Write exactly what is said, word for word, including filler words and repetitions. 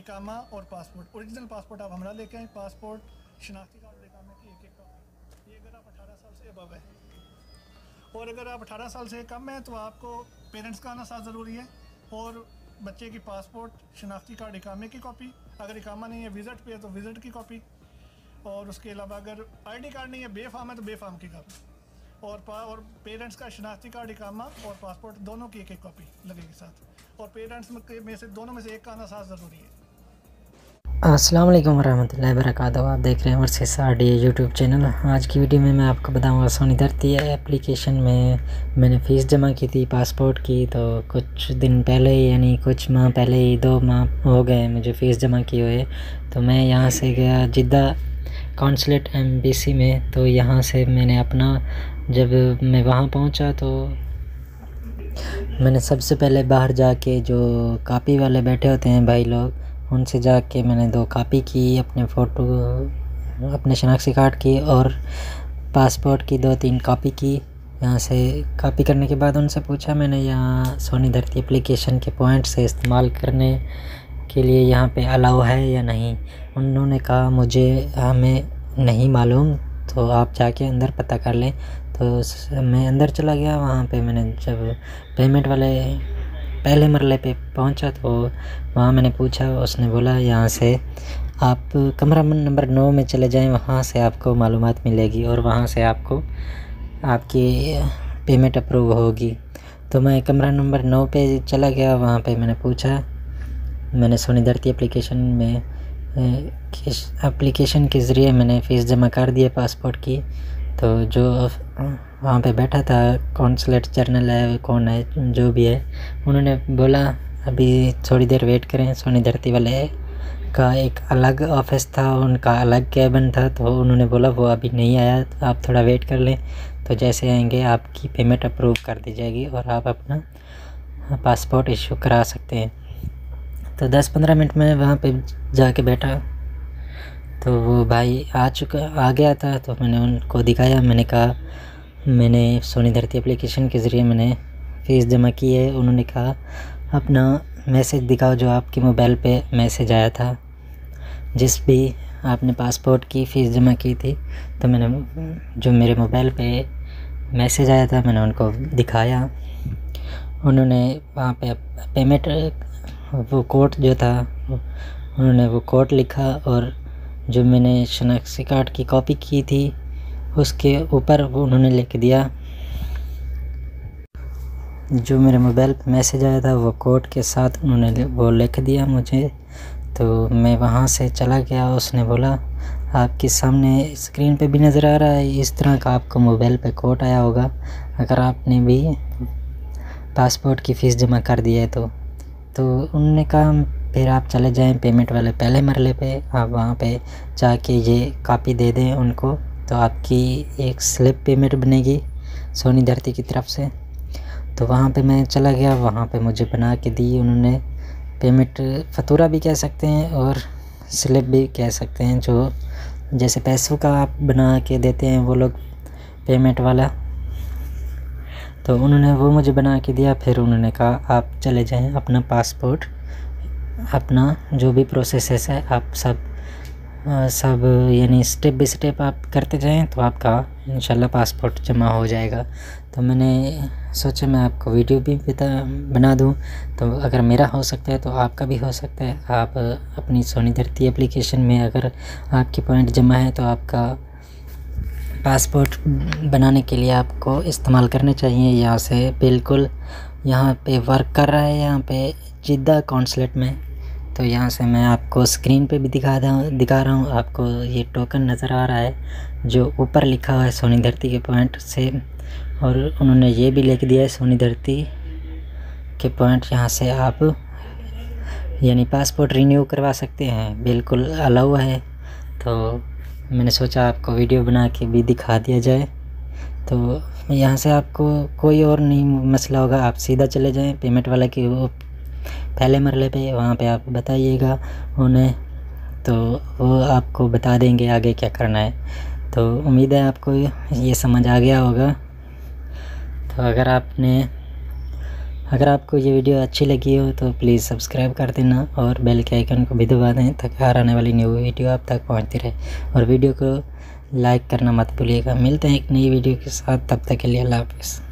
इकामा और passport. Original passport आप हमारा लेके आए, पासपोर्ट, शनाख्ती कार्ड और इकामे की एक एक कॉपी। ये अगर आप अठारह साल से अबव है, और अगर आप अठारह साल से कम है तो आपको पेरेंट्स का आना साथ ज़रूरी है, और बच्चे की पासपोर्ट, शनाख्ती कार्ड, इकामे की कॉपी। अगर इकामा नहीं है, विज़िट पे है तो विज़िट की कॉपी। और उसके अलावा अगर आईडी कार्ड नहीं है, बेफाम है तो बेफाम की कॉपी। और और पेरेंट्स का शनाख्ती कार्ड, इकामा और पासपोर्ट दोनों की एक एक कॉपी लगेगी साथ। और पेरेंट्स में से दोनों में से एक का आना साथ ज़रूरी है। अस्सलाम वालेकुम रहमतुल्लाहि वबरकातुहू। आप देख रहे हैं वर्सेस आरडी यूट्यूब चैनल। आज की वीडियो में मैं आपको बताऊंगा सोनी धरती एप्लीकेशन में मैंने फ़ीस जमा की थी पासपोर्ट की। तो कुछ दिन पहले यानी कुछ माह पहले ही, दो माह हो गए मुझे फ़ीस जमा किए हुए। तो मैं यहाँ से गया जिद्दा कॉन्सुलेट एम्बेसी में। तो यहाँ से मैंने अपना, जब मैं वहाँ पहुँचा तो मैंने सबसे पहले बाहर जाके, जो कॉपी वाले बैठे होते हैं भाई लोग, उनसे जाके मैंने दो कॉपी की, अपने फ़ोटो, अपने शनाख्ती कार्ड की और पासपोर्ट की दो तीन कॉपी की। यहाँ से कॉपी करने के बाद उनसे पूछा मैंने, यहाँ सोनी धरती एप्लीकेशन के पॉइंट से इस्तेमाल करने के लिए यहाँ पे अलाउ है या नहीं। उन्होंने कहा मुझे हमें नहीं मालूम, तो आप जाके अंदर पता कर लें। तो मैं अंदर चला गया। वहाँ पे मैंने जब पेमेंट वाले पहले मरले पे पहुंचा तो वहाँ मैंने पूछा, उसने बोला यहाँ से आप कमरा नंबर नौ में चले जाएं, वहाँ से आपको मालूमात मिलेगी और वहाँ से आपको आपकी पेमेंट अप्रूव होगी। तो मैं कमरा नंबर नौ पे चला गया। वहाँ पे मैंने पूछा, मैंने सोनी धरती एप्लीकेशन में एप्लीकेशन के ज़रिए मैंने फ़ीस जमा कर दी है पासपोर्ट की। तो जो वहाँ पे बैठा था, कॉन्सुलेट जनरल है, कौन है जो भी है, उन्होंने बोला अभी थोड़ी देर वेट करें। सोनी धरती वाले का एक अलग ऑफिस था, उनका अलग कैबिन था, तो उन्होंने बोला वो अभी नहीं आया, तो आप थोड़ा वेट कर लें। तो जैसे आएंगे आपकी पेमेंट अप्रूव कर दी जाएगी और आप अपना पासपोर्ट इशू करा सकते हैं। तो दस पंद्रह मिनट में वहाँ पे जाके बैठा तो वो भाई आ चुका आ गया था। तो मैंने उनको दिखाया, मैंने कहा मैंने सोनी धरती एप्लीकेशन के ज़रिए मैंने फ़ीस जमा की है। उन्होंने कहा अपना मैसेज दिखाओ, जो आपके मोबाइल पे मैसेज आया था जिस भी आपने पासपोर्ट की फ़ीस जमा की थी। तो मैंने जो मेरे मोबाइल पे मैसेज आया था मैंने उनको दिखाया। उन्होंने वहाँ पे पेमेंट, वो कोड जो था उन्होंने वो कोड लिखा, और जो मैंने शनाख्ती कार्ड की कॉपी की थी उसके ऊपर वो उन्होंने लिख दिया, जो मेरे मोबाइल पे मैसेज आया था वो कोड के साथ उन्होंने वो लिख दिया मुझे। तो मैं वहाँ से चला गया। उसने बोला आपके सामने स्क्रीन पे भी नज़र आ रहा है, इस तरह का आपको मोबाइल पे कोड आया होगा अगर आपने भी पासपोर्ट की फ़ीस जमा कर दी है तो। तो उन्होंने कहा फिर आप चले जाएं पेमेंट वाले पहले मरले पे, आप वहाँ पे जाके ये कॉपी दे दें उनको, तो आपकी एक स्लिप पेमेंट बनेगी सोनी धरती की तरफ से। तो वहाँ पे मैं चला गया, वहाँ पे मुझे बना के दी उन्होंने पेमेंट, फतूरा भी कह सकते हैं और स्लिप भी कह सकते हैं, जो जैसे पैसों का आप बना के देते हैं वो लोग पेमेंट वाला। तो उन्होंने वो मुझे बना के दिया। फिर उन्होंने कहा आप चले जाएं, अपना पासपोर्ट, अपना जो भी प्रोसेस है आप सब सब यानी स्टेप बाय स्टेप आप करते जाएं, तो आपका इंशाल्लाह पासपोर्ट जमा हो जाएगा। तो मैंने सोचा मैं आपको वीडियो भी बता बना दूं, तो अगर मेरा हो सकता है तो आपका भी हो सकता है। आप अपनी सोनी धरती एप्लीकेशन में अगर आपके पॉइंट जमा है तो आपका पासपोर्ट बनाने के लिए आपको इस्तेमाल करने चाहिए। यहाँ से बिल्कुल यहाँ पे वर्क कर रहा है, यहाँ पे जिद्दा कॉन्सुलेट में। तो यहाँ से मैं आपको स्क्रीन पे भी दिखा रहा दिखा रहा हूँ आपको ये टोकन नज़र आ रहा है जो ऊपर लिखा हुआ है सोनी धरती के पॉइंट से, और उन्होंने ये भी लिख दिया है सोनी धरती के पॉइंट। यहाँ से आप यानी पासपोर्ट रिन्यू करवा सकते हैं, बिल्कुल अलाउ है। तो मैंने सोचा आपको वीडियो बना के भी दिखा दिया जाए। तो यहाँ से आपको कोई और नहीं मसला होगा, आप सीधा चले जाएं पेमेंट वाला की वो पहले मरले पे, वहाँ पे आप बताइएगा उन्हें, तो वो आपको बता देंगे आगे क्या करना है। तो उम्मीद है आपको ये समझ आ गया होगा। तो अगर आपने अगर आपको ये वीडियो अच्छी लगी हो तो प्लीज़ सब्सक्राइब कर देना और बेल के आइकन को भी दबा दें ताकि हर आने वाली न्यू वीडियो आप तक पहुंचती रहे। और वीडियो को लाइक करना मत भूलिएगा। मिलते हैं एक नई वीडियो के साथ, तब तक के लिए अल्लाह हाफ़िज़।